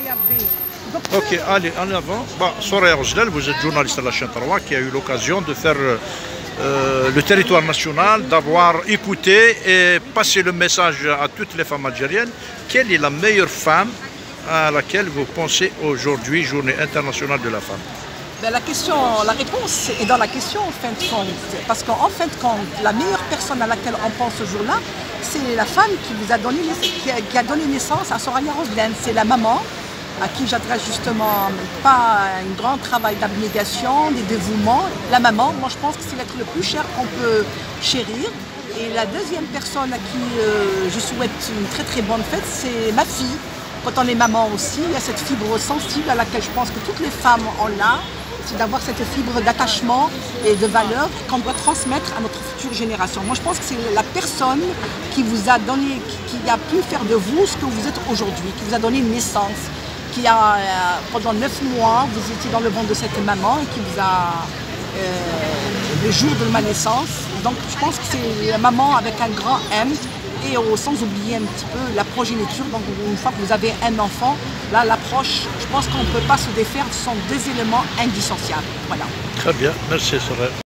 Ok, allez, en avant. Bon, Soraya Rozdel, vous êtes journaliste à la chaîne 3 qui a eu l'occasion de faire le territoire national, d'avoir écouté et passé le message à toutes les femmes algériennes. Quelle est la meilleure femme à laquelle vous pensez aujourd'hui, Journée internationale de la femme? Ben, la réponse est dans la question en fin de compte. Parce qu'en fin de compte, la meilleure personne à laquelle on pense ce jour-là, c'est la femme qui a donné naissance à Soraya Rozdel. C'est la maman à qui j'adresse justement pas un grand travail d'abnégation, de dévouement. La maman, moi je pense que c'est l'être le plus cher qu'on peut chérir. Et la deuxième personne à qui je souhaite une très très bonne fête, c'est ma fille. Quand on est maman aussi, il y a cette fibre sensible à laquelle je pense que toutes les femmes ont là. C'est d'avoir cette fibre d'attachement et de valeur qu'on doit transmettre à notre future génération. Moi, je pense que c'est la personne qui vous a donné, qui a pu faire de vous ce que vous êtes aujourd'hui, qui vous a donné naissance, qui a, pendant 9 mois, vous étiez dans le ventre de cette maman et qui vous a, le jour de ma naissance. Donc, je pense que c'est la maman avec un grand M. Et sans oublier un petit peu la progéniture, donc une fois que vous avez un enfant, là l'approche, je pense qu'on ne peut pas se défaire, ce sont des éléments indissociables. Voilà. Très bien, merci Soraya.